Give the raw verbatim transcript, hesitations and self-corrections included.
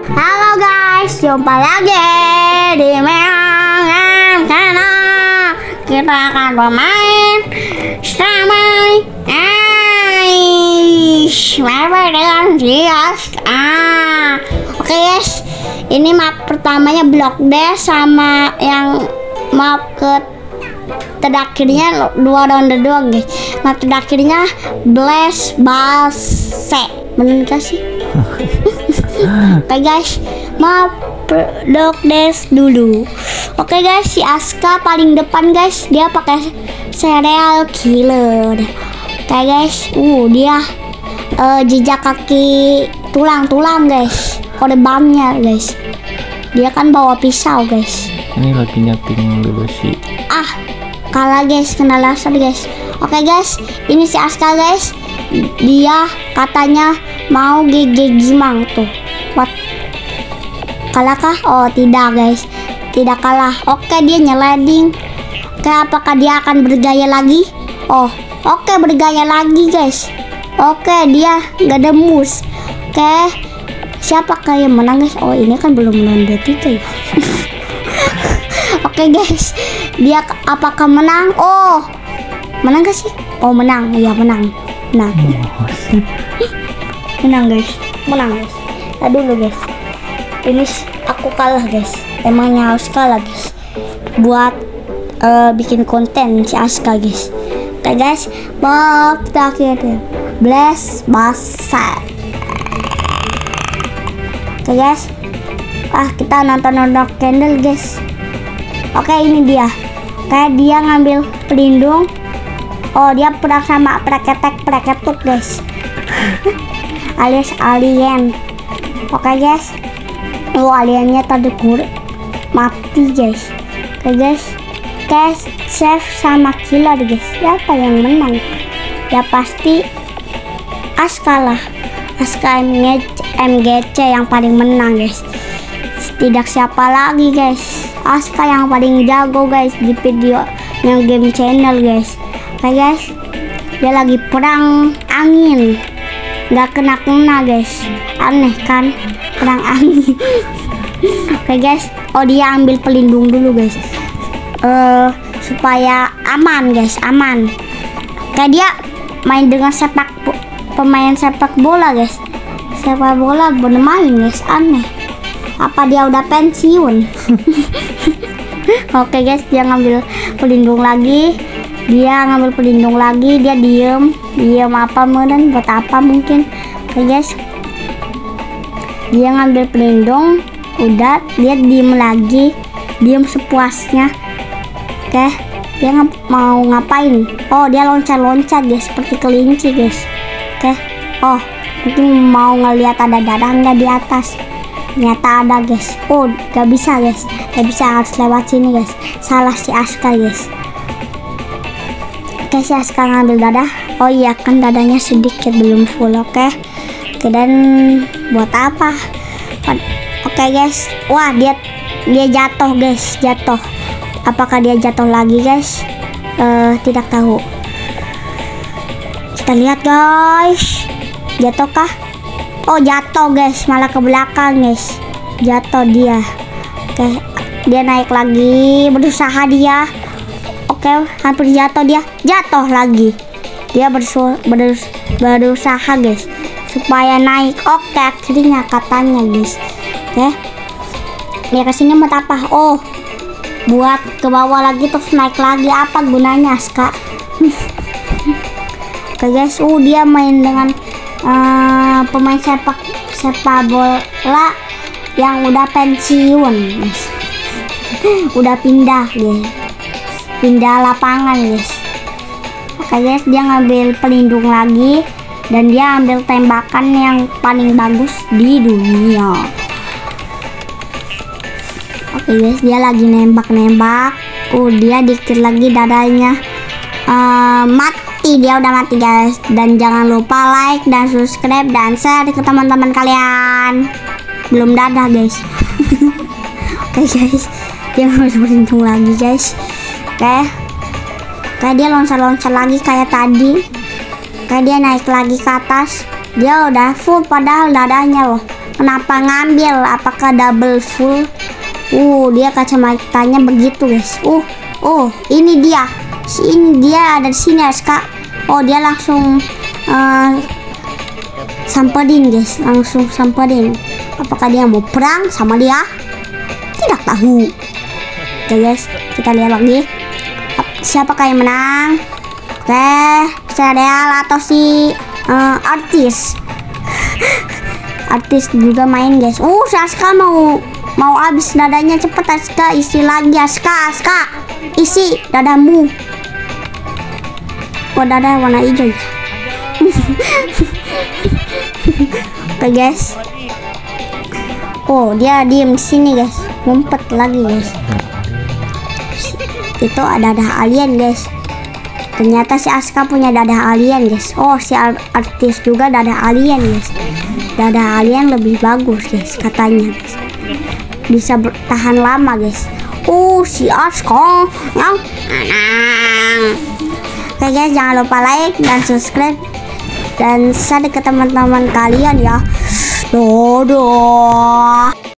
Halo guys, jumpa lagi di Meong Channel. Kita akan bermain Stramai Ice Mapper dengan Zias. Ah, oke guys, ini map pertamanya Block D sama yang map ke terakhirnya dua ronde doang guys. Map terakhirnya Blast Base. Bener gak sih? Oke guys, mau Block Dash dulu. Oke guys, si Aska paling depan guys, dia pakai serial killer. Oke guys, uh dia uh, jejak kaki tulang-tulang guys, kode bamnya guys. Dia kan bawa pisau guys. Ini lagi nyating dulu sih. Ah, kalah guys, kena laser guys. Oke guys, ini si Aska guys. Dia katanya mau G G Gimang tuh. What? Kalah kah? Oh tidak guys, tidak kalah. Oke, dia nyeleding. Oke, apakah dia akan bergaya lagi? Oh oke, bergaya lagi guys. Oke, dia gak demus. Oke, siapakah yang menang guys? Oh ini kan belum ronde tiga ya. Oke guys, dia apakah menang? Oh menang gak sih? Oh menang, iya menang. Menang. Menang guys, menang guys. Nah dulu guys, ini aku kalah guys. Emangnya harus kalah guys, buat uh, bikin konten si Aska guys. Oke guys, bab terakhir Blast Base. Oke guys, ah kita nonton nonton candle guys. Oke ini dia, kayak dia ngambil pelindung. Oh dia perang sama preketek preketut guys. Alias alien. Oke guys, oh aliennya tadi kur mati guys. Oke guys, guys save sama killer guys. Siapa yang menang? Ya pasti Aska lah. Aska M G C yang paling menang guys. Tidak siapa lagi guys, Aska yang paling jago guys di video yang game channel guys. Oke guys, dia lagi perang angin, nggak kena kena guys. Aneh kan, perang angin. Oke guys, oh dia ambil pelindung dulu guys, uh, supaya aman guys, aman. Kayak dia main dengan sepak pemain sepak bola guys. Sepak bola bermain guys, aneh. Apa dia udah pensiun? Oke guys, dia ngambil pelindung lagi. Dia ngambil pelindung lagi, dia diem, diem apa meren buat apa mungkin. Oke guys, dia ngambil pelindung, udah dia diem lagi, diem sepuasnya. Oke, dia ng mau ngapain? Oh dia loncat-loncat guys, seperti kelinci guys. Oke, oh mungkin mau ngelihat ada darah nggak di atas. Ternyata ada guys. Oh gak bisa guys, gak bisa, harus lewat sini guys. Salah si Aska guys. Oke, si Aska ngambil dadah. Oh iya kan dadanya sedikit, belum full. Oke, oke dan buat apa? Oke guys, wah dia dia jatuh guys, jatuh. Apakah dia jatuh lagi guys? Uh, tidak tahu. Kita lihat guys, jatuhkah? Oh jatuh guys, malah ke belakang guys, jatuh dia. Oke, dia naik lagi, berusaha dia. Oke, hampir jatuh dia, jatuh lagi. Dia bersu berus berusaha guys supaya naik. Oke, akhirnya katanya guys. Oke, dia kesini buat apa? Oh, buat ke bawah lagi terus naik lagi. Apa gunanya Aska? Oke guys, uh dia main dengan uh, pemain sepak sepak bola yang udah pensiun guys. Udah pindah guys, pindah lapangan guys. Oke guys, dia ngambil pelindung lagi dan dia ambil tembakan yang paling bagus di dunia. Oke guys, dia lagi nembak-nembak. Uh dia dikit lagi dadanya uh, mati. Dia udah mati guys. Dan jangan lupa like dan subscribe dan share ke teman-teman kalian. Belum dadah guys. Oke guys, dia harus beruntung lagi guys. Oke, kayak dia loncat-loncat lagi kayak tadi. Kayak dia naik lagi ke atas. Dia udah full padahal dadanya loh. Kenapa ngambil? Apakah double full? Uh, dia kacamatanya begitu guys. Uh, oh, ini dia. Si ini dia ada di sini Aska. Oh, dia langsung uh, samperin guys, langsung samperin. Apakah dia mau perang sama dia? Tidak tahu. Oke guys, kita lihat lagi. Siapakah yang menang? Oke, serial atau si uh, artis? Artis juga main guys. Uh, si Aska mau mau habis dadanya, cepet Aska, isi lagi Aska, Aska, isi dadamu. Oh, dada warna hijau. Oke guys. Oh, dia diem sini guys, ngumpet lagi guys. Itu ada dadah alien guys. Ternyata si Aska punya dadah alien guys. Oh, si artis juga dadah alien guys. Dadah alien lebih bagus guys katanya guys. Bisa bertahan lama guys. Oh, si Aska yang oke guys, jangan lupa like dan subscribe dan share ke teman-teman kalian ya. Dadah.